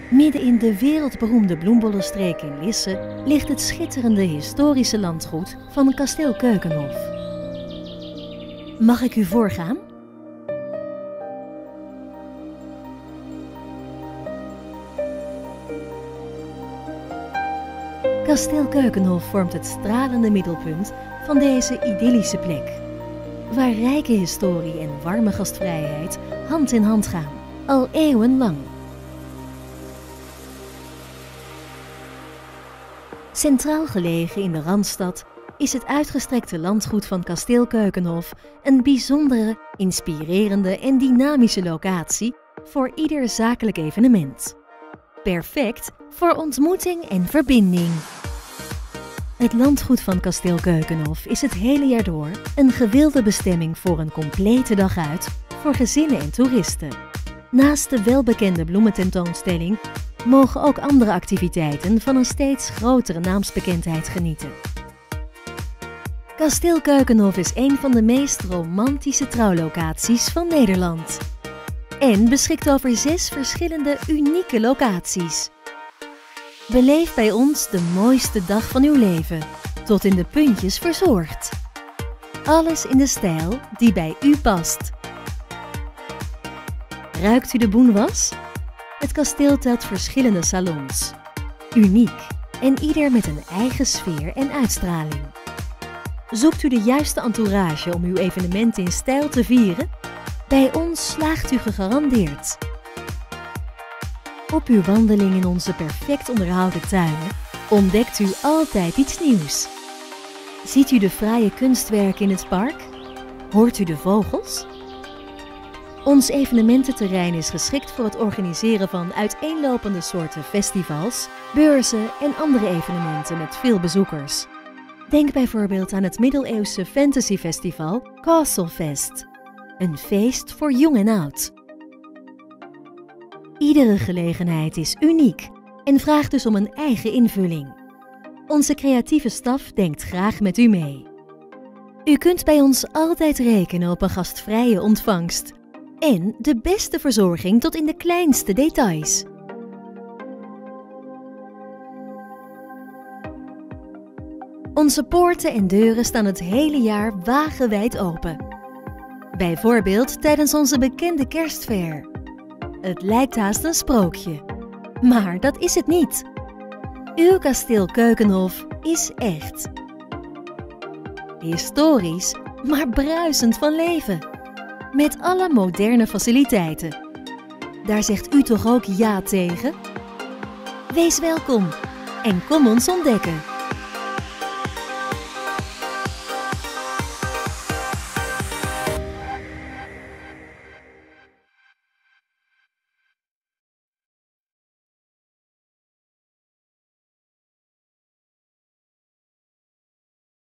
Midden in de wereldberoemde bloembollenstreek in Lisse ligt het schitterende historische landgoed van Kasteel Keukenhof. Mag ik u voorgaan? Kasteel Keukenhof vormt het stralende middelpunt van deze idyllische plek, waar rijke historie en warme gastvrijheid hand in hand gaan, al eeuwenlang. Centraal gelegen in de Randstad is het uitgestrekte landgoed van Kasteel Keukenhof een bijzondere, inspirerende en dynamische locatie voor ieder zakelijk evenement. Perfect voor ontmoeting en verbinding. Het landgoed van Kasteel Keukenhof is het hele jaar door een gewilde bestemming voor een complete dag uit voor gezinnen en toeristen. Naast de welbekende bloemententoonstelling mogen ook andere activiteiten van een steeds grotere naamsbekendheid genieten. Kasteel Keukenhof is een van de meest romantische trouwlocaties van Nederland. En beschikt over 6 verschillende unieke locaties. Beleef bij ons de mooiste dag van uw leven, tot in de puntjes verzorgd. Alles in de stijl die bij u past. Ruikt u de boenwas? Het kasteel telt verschillende salons. Uniek en ieder met een eigen sfeer en uitstraling. Zoekt u de juiste entourage om uw evenement in stijl te vieren? Bij ons slaagt u gegarandeerd. Op uw wandeling in onze perfect onderhouden tuinen ontdekt u altijd iets nieuws. Ziet u de fraaie kunstwerken in het park? Hoort u de vogels? Ons evenemententerrein is geschikt voor het organiseren van uiteenlopende soorten festivals, beurzen en andere evenementen met veel bezoekers. Denk bijvoorbeeld aan het middeleeuwse fantasyfestival Castlefest. Een feest voor jong en oud. Iedere gelegenheid is uniek en vraagt dus om een eigen invulling. Onze creatieve staf denkt graag met u mee. U kunt bij ons altijd rekenen op een gastvrije ontvangst en de beste verzorging tot in de kleinste details. Onze poorten en deuren staan het hele jaar wagenwijd open. Bijvoorbeeld tijdens onze bekende kerstfair. Het lijkt haast een sprookje. Maar dat is het niet. Uw Kasteel Keukenhof is echt. Historisch, maar bruisend van leven. Met alle moderne faciliteiten. Daar zegt u toch ook ja tegen? Wees welkom en kom ons ontdekken.